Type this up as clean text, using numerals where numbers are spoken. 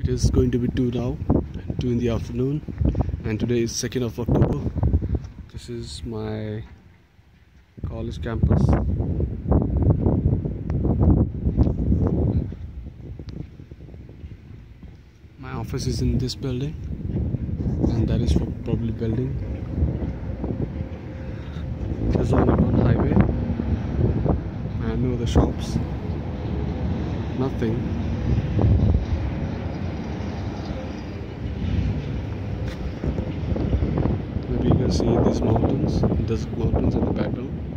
It is going to be 2 now, 2 in the afternoon, and today is 2nd of October. This is my college campus. My office is in this building, and that is for public building. There's only one highway and no other shops. Nothing. Maybe you can see these mountains, desert mountains in the background.